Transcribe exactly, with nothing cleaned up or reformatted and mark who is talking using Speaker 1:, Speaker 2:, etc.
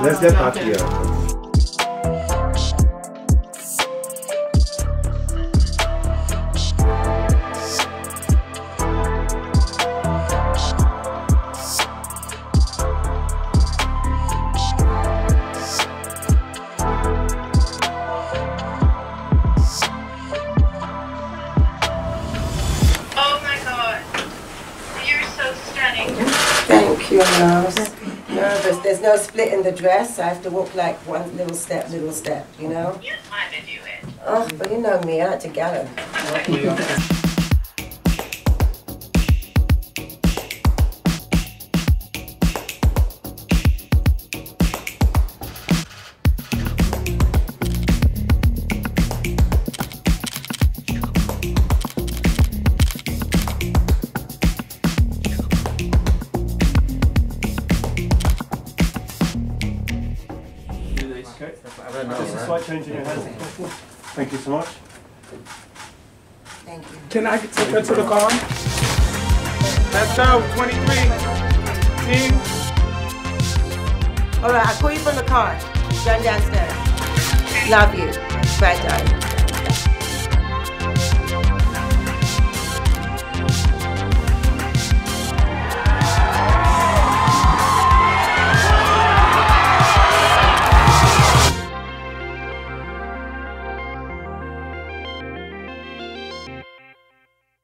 Speaker 1: let's get back here.
Speaker 2: Thank you, love. Nervous. There's no split in the dress. I have to walk like one little step, little step, you know?
Speaker 3: You kind of do it.
Speaker 2: Oh, but you know me, I like to gallop.
Speaker 1: Okay, I don't know, just a slight change in your hands. Thank you so much.
Speaker 2: Thank you.
Speaker 4: Can I take her to the car? Let's go, twenty-three. Team.
Speaker 2: All right, I'll call you from the car. Run downstairs. Love you. Bye, darling.